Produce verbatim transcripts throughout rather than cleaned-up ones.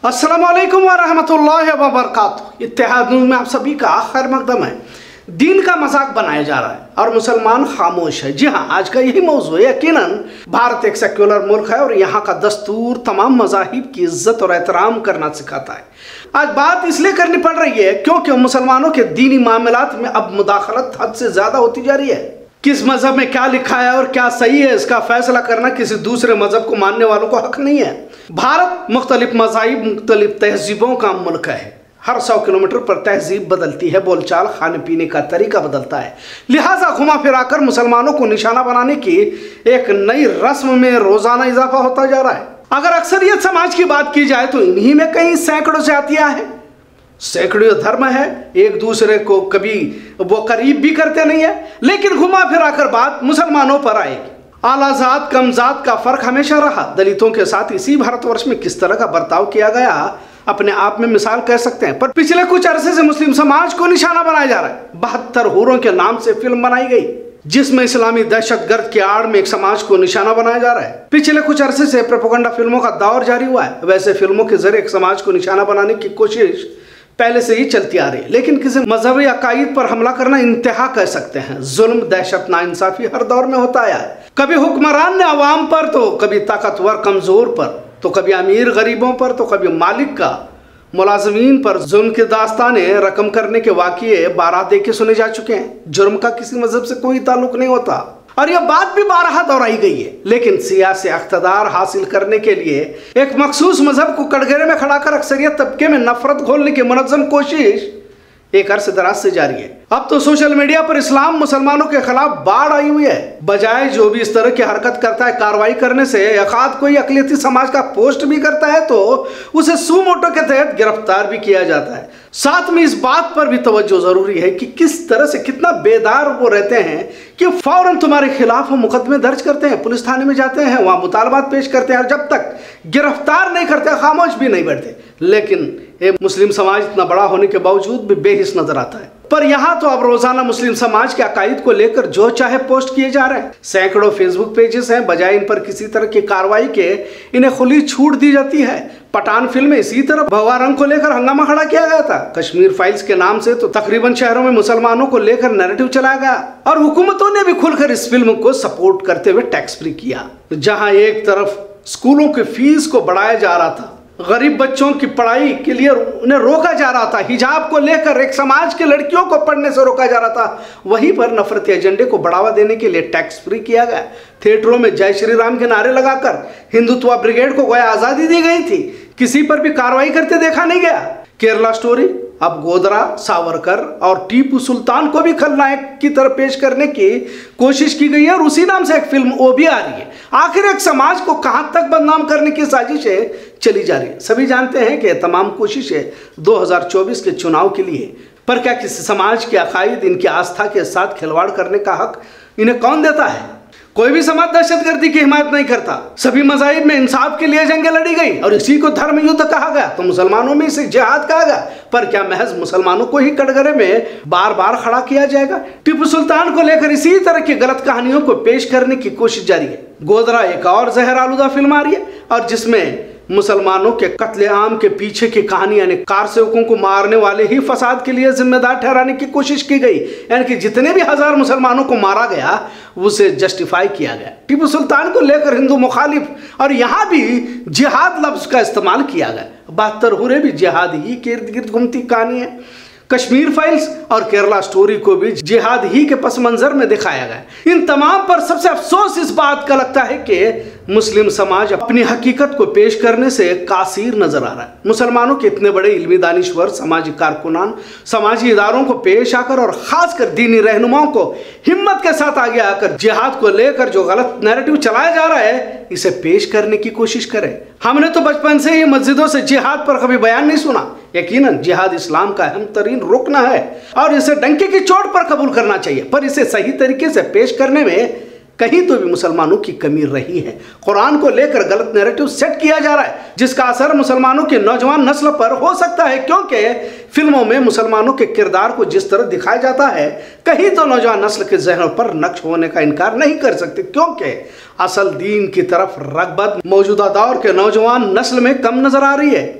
अस्सलामुअलैकुम वरहमतुल्लाहि वबरकातुहू। इत्तेहाद न्यूज़ में आप सभी का खैर मकदम है। दीन का मजाक बनाया जा रहा है और मुसलमान खामोश है। जी हाँ, आज का यही मौजू है। यकीनन भारत एक सेक्युलर मुल्क है और यहाँ का दस्तूर तमाम मज़ाहिब की इज्जत और एहतराम करना सिखाता है। आज बात इसलिए करनी पड़ रही है क्योंकि मुसलमानों के दीनी मामलात में अब मुदाखलत हद से ज्यादा होती जा रही है। किस मजहब में क्या लिखा है और क्या सही है, इसका फैसला करना किसी दूसरे मजहब को मानने वालों को हक नहीं है। भारत मुख्तलिफ मज़ाहिब, मुख्तलिफ तहजीबों का मुल्क है। हर सौ किलोमीटर पर तहजीब बदलती है, बोलचाल, खाने पीने का तरीका बदलता है। लिहाजा घुमा फिराकर मुसलमानों को निशाना बनाने की एक नई रस्म में रोजाना इजाफा होता जा रहा है। अगर अक्सरियत समाज की बात की जाए तो इन्हीं में कई सैकड़ों जातियां हैं। सैकड़ों धर्म है, एक दूसरे को कभी वो करीब भी करते नहीं है। लेकिन घुमा फिराकर बात मुसलमानों पर आएगी। आला जात कम जात का फर्क हमेशा रहा। दलितों के साथ इसी भारतवर्ष में किस तरह का बर्ताव किया गया अपने आप में मिसाल कह सकते हैं। पर पिछले कुछ अरसे से मुस्लिम समाज को निशाना बनाया जा रहा है। बहत्तर हुरों के नाम से फिल्म बनाई गई जिसमें इस्लामी दहशतगर्द की आड़ में एक समाज को निशाना बनाया जा रहा है। पिछले कुछ अरसे से प्रोपेगेंडा फिल्मों का दौर जारी हुआ है। वैसे फिल्मों के जरिए एक समाज को निशाना बनाने की कोशिश पहले से ही चलती आ रही है। लेकिन किसी मजहबी अकायद पर हमला करना इंतहा कह सकते हैं। जुल्म, दहशत, नाइंसाफी हर दौर में होता आया है। कभी हुक्मरान ने अवाम पर, तो कभी ताकतवर कमजोर पर, तो कभी अमीर गरीबों पर, तो कभी मालिक का मुलाजमीन पर जुल्म की दास्तानें रकम करने के वाक़ये बारह दे के सुने जा चुके हैं। जुर्म का किसी मजहब से कोई ताल्लुक नहीं होता और यह बात भी बारहा दोहराई गई है। लेकिन सियासी इख्तिदार हासिल करने के लिए एक मखसूस मजहब को कटघरे में खड़ा कर अक्सरियत तबके में नफरत घोलने की मुनज़्ज़म कोशिश एक अरसे दराज से जारी है। अब तो सोशल मीडिया पर इस्लाम मुसलमानों के खिलाफ बाढ़ आई हुई है। बजाय जो भी इस तरह की हरकत करता है कार्रवाई करने से, यकात कोई अक़लियती समाज का पोस्ट भी करता है तो उसे सू मोटो के तहत गिरफ्तार भी किया जाता है। साथ में इस बात पर भी तवज्जो जरूरी है कि किस तरह से कितना बेदार वो रहते हैं कि फौरन तुम्हारे खिलाफ वो मुकदमे दर्ज करते हैं, पुलिस थाने में जाते हैं, वहां मुतालबात पेश करते हैं और जब तक गिरफ्तार नहीं करते खामोश भी नहीं बैठते। लेकिन ये मुस्लिम समाज इतना बड़ा होने के बावजूद भी बेहिस नजर आता है। पर यहाँ तो अब रोजाना मुस्लिम समाज के अकायद को लेकर जो चाहे पोस्ट किए जा रहे हैं। सैकड़ों फेसबुक पेजेस हैं, बजाय इन पर किसी तरह की कार्रवाई के इन्हें खुली छूट दी जाती है। पठान फिल्म में इसी तरह भगवा रंग को लेकर हंगामा खड़ा किया गया था। कश्मीर फाइल्स के नाम से तो तकरीबन शहरों में मुसलमानों को लेकर नैरेटिव चलाया गया और हुकूमतों ने भी खुलकर इस फिल्म को सपोर्ट करते हुए टैक्स फ्री किया। जहां एक तरफ स्कूलों की फीस को बढ़ाया जा रहा था, गरीब बच्चों की पढ़ाई के लिए उन्हें रोका जा रहा था, हिजाब को लेकर एक समाज की लड़कियों को पढ़ने से रोका जा रहा था, वहीं पर नफरती एजेंडे को बढ़ावा देने के लिए टैक्स फ्री किया गया। थिएटरों में जय श्री राम के नारे लगाकर हिंदुत्व ब्रिगेड को गोया आज़ादी दी गई थी। किसी पर भी कार्रवाई करते देखा नहीं गया। केरला स्टोरी, अब गोदरा, सावरकर और टीपू सुल्तान को भी खलनायक की तरह पेश करने की कोशिश की गई है और उसी नाम से एक फिल्म वो भी आ रही है। आखिर एक समाज को कहां तक बदनाम करने की साजिशें चली जा रही है। सभी जानते हैं कि तमाम कोशिशें दो हज़ार चौबीस के चुनाव के लिए, पर क्या किसी समाज के अकायद, इनकी आस्था के साथ खिलवाड़ करने का हक इन्हें कौन देता है? कोई भी समाज दहशतगर्दी की हिमायत नहीं करता। सभी मज़ाहिब में इंसाफ के लिए जंगें लड़ी गई और इसी को धर्म युद्ध कहा गया। तो मुसलमानों में इसे जिहाद कहा गया। पर क्या महज मुसलमानों को ही कटघरे में बार बार खड़ा किया जाएगा? टीपू सुल्तान को लेकर इसी तरह की गलत कहानियों को पेश करने की कोशिश जारी है। गोदरा एक और जहर आलूदा फिल्म आ रही है और जिसमें मुसलमानों के कत्लेआम के पीछे की कहानी, यानी कार सेवकों को मारने वाले ही फसाद के लिए जिम्मेदार ठहराने की कोशिश की गई। यानी कि जितने भी हजार मुसलमानों को मारा गया उसे जस्टिफाई किया गया। टीपू सुल्तान को लेकर हिंदू मुखालिफ और यहाँ भी जिहाद लफ्ज का इस्तेमाल किया गया। बहत्तर हुरे भी जिहाद ही के इर्द गिर्द घूमती कहानी है। कश्मीर फाइल्स और केरला स्टोरी को भी जिहाद ही के पस मंजर में दिखाया गया। इन तमाम पर सबसे अफसोस इस बात का लगता है कि मुस्लिम समाज अपनी हकीकत को पेश करने से कासिर नजर आ रहा है। मुसलमानों के इतने बड़े इल्मी दानिश्वर, सामाजिक कारकुनान, समाजी इदारों को पेश आकर और खासकर दीनी रहनुमाओं को हिम्मत के साथ आगे आकर जिहाद को लेकर जो गलत नैरेटिव चलाया जा रहा है इसे पेश करने की कोशिश करें। हमने तो बचपन से ही मस्जिदों से जिहाद पर कभी बयान नहीं सुना। यकीनन जिहाद इस्लाम का अहम तरीन रुकन है और इसे डंके की चोट पर कबूल करना चाहिए, पर इसे सही तरीके से पेश करने में कहीं तो भी मुसलमानों की कमी रही है। कुरान को लेकर गलत नैरेटिव सेट किया जा रहा है जिसका असर मुसलमानों के नौजवान नस्ल पर हो सकता है, क्योंकि फिल्मों में मुसलमानों के किरदार को जिस तरह दिखाया जाता है कहीं तो नौजवान नस्ल के जहनों पर नक्श होने का इनकार नहीं कर सकते, क्योंकि असल दीन की तरफ रगबत मौजूदा दौर के नौजवान नस्ल में कम नजर आ रही है।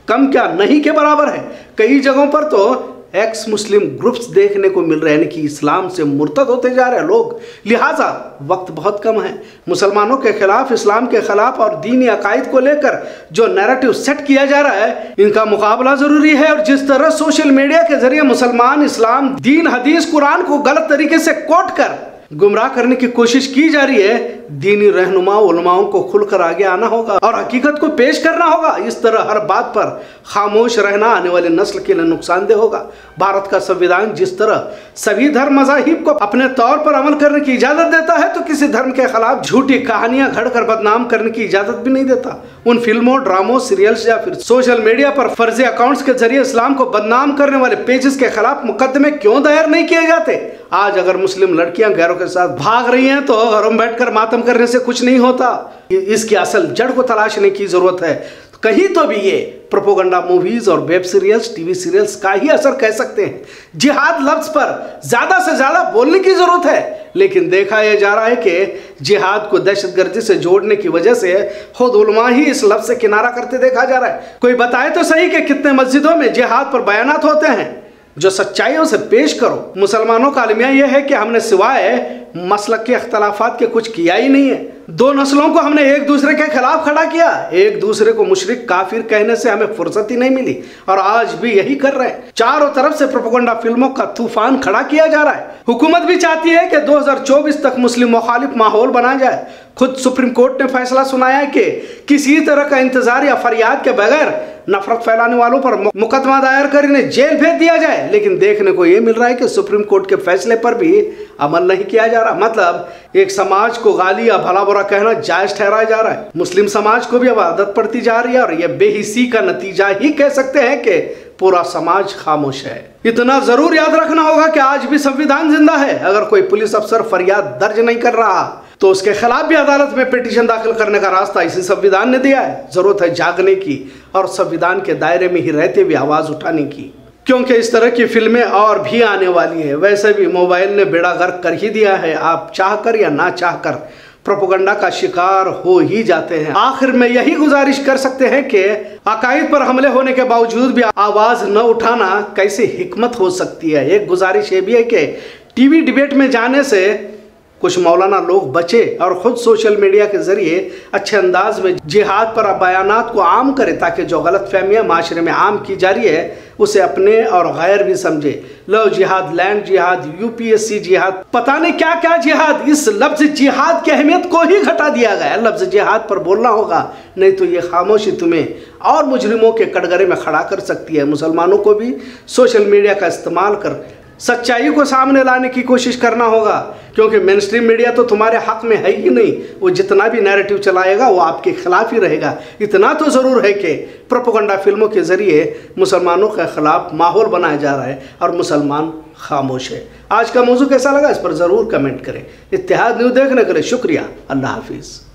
कम क्या नहीं के बराबर है। कई जगहों पर तो एक्स मुस्लिम ग्रुप्स देखने को मिल रहे हैं, यानी कि इस्लाम से मुर्तद होते जा रहे हैं लोग। लिहाजा वक्त बहुत कम है। मुसलमानों के खिलाफ, इस्लाम के खिलाफ और दीनी अकायद को लेकर जो नैरेटिव सेट किया जा रहा है, इनका मुकाबला जरूरी है। और जिस तरह सोशल मीडिया के जरिए मुसलमान इस्लाम, दीन, हदीस, कुरान को गलत तरीके से कोट कर गुमराह करने की कोशिश की जा रही है, दीनी रहनुमा उलमाओं को खुलकर आगे आना होगा और हकीकत को पेश करना होगा। इस तरह हर बात पर खामोश रहना आने वाली नस्ल के लिए नुकसानदेह होगा। भारत का संविधान जिस तरह सभी धर्म मज़ाहिब को अपने तौर पर अमल करने की इजाज़त देता है, तो किसी धर्म के खिलाफ झूठी कहानियां घड़कर बदनाम करने की इजाज़त भी नहीं देता। उन फिल्मों, ड्रामों, सीरियल्स या फिर सोशल मीडिया पर फर्जी अकाउंट्स के जरिए इस्लाम को बदनाम करने वाले पेजेस के खिलाफ मुकदमे क्यों दायर नहीं किए जाते? आज अगर मुस्लिम लड़कियां गैरों के साथ भाग रही हैं तो घरों में बैठकर मातम करने से कुछ नहीं होता। इसकी असल जड़ को तलाशने की जरूरत है। कहीं तो भी ये प्रोपोगंडा मूवीज और वेब सीरियल्स, टीवी सीरियल्स का ही असर कह सकते हैं। जिहाद लफ्ज पर ज्यादा से ज्यादा बोलने की जरूरत है, लेकिन देखा यह जा रहा है कि जिहाद को दहशतगर्दी से जोड़ने की वजह से खुद उलमा ही इस लफ्ज से किनारा करते देखा जा रहा है। कोई बताए तो सही कि कितने मस्जिदों में जिहाद पर बयानात होते हैं, जो सच्चाइयों से पेश करो। मुसलमानों का अलमिया यह है कि हमने सिवाय मसलक के अख्तलाफात के कुछ किया ही नहीं है। दो नस्लों को हमने एक दूसरे के खिलाफ खड़ा किया, एक दूसरे को मुशरिक काफिर कहने से हमें फुर्सत ही नहीं मिली और आज भी यही कर रहे हैं। चारों तरफ से प्रोपेगेंडा फिल्मों का तूफान खड़ा किया जा रहा है। हुकूमत भी चाहती है कि दो हज़ार चौबीस तक मुस्लिम मुखालिफ माहौल बना जाए। खुद सुप्रीम कोर्ट ने फैसला सुनाया है कि किसी तरह का इंतजार या फरियाद के बगैर नफरत फैलाने वालों पर मुकदमा दायर कर इन्हें जेल भेज दिया जाए। लेकिन देखने को यह मिल रहा है कि सुप्रीम कोर्ट के फैसले पर भी अमल नहीं किया जा रहा। मतलब एक समाज को गाली या भला बुरा कहना जायज ठहराया जा रहा है। मुस्लिम समाज को भी अब आदत पड़ती जा रही है और यह बेहिसी का नतीजा ही कह सकते हैं कि पूरा समाज खामोश है। इतना जरूर याद रखना होगा कि आज भी संविधान जिंदा है। अगर कोई पुलिस अफसर फरियाद दर्ज नहीं कर रहा तो उसके खिलाफ भी अदालत में पिटीशन दाखिल करने का रास्ता इसी संविधान ने दिया है। जरूरत है जागने की और संविधान के दायरे में ही रहते हुए आवाज उठाने की, क्योंकि इस तरह की फिल्में और भी आने वाली है। वैसे भी मोबाइल ने बेड़ा गर्क कर ही दिया है। आप चाहकर या ना चाहकर प्रोपेगेंडा का शिकार हो ही जाते हैं। आखिर में यही गुजारिश कर सकते हैं कि अकायद पर हमले होने के बावजूद भी आवाज न उठाना कैसे हिकमत हो सकती है। एक गुजारिश ये भी है कि टीवी डिबेट में जाने से कुछ मौलाना लोग बचे और खुद सोशल मीडिया के जरिए अच्छे अंदाज में जिहाद पर बयानात को आम करे, ताकि जो गलत फहमियाँ माशरे में आम की जा रही है उसे अपने और गैर भी समझे। लो जिहाद, लैंड जिहाद, यूपीएससी जिहाद, पता नहीं क्या क्या जिहाद। इस लफ्ज जिहाद की अहमियत को ही घटा दिया गया। लफ्ज जिहाद पर बोलना होगा, नहीं तो ये खामोशी तुम्हें और मुजरिमों के कटघरे में खड़ा कर सकती है। मुसलमानों को भी सोशल मीडिया का इस्तेमाल कर सच्चाई को सामने लाने की कोशिश करना होगा, क्योंकि मेन स्ट्रीम मीडिया तो तुम्हारे हक में है ही नहीं। वो जितना भी नैरेटिव चलाएगा वो आपके खिलाफ ही रहेगा। इतना तो ज़रूर है कि प्रोपेगेंडा फिल्मों के ज़रिए मुसलमानों के खिलाफ माहौल बनाया जा रहा है और मुसलमान खामोश है। आज का मौजू कैसा लगा इस पर ज़रूर कमेंट करें। इत्तेहाद न्यूज़ देखने के लिए शुक्रिया। अल्लाह हाफिज़।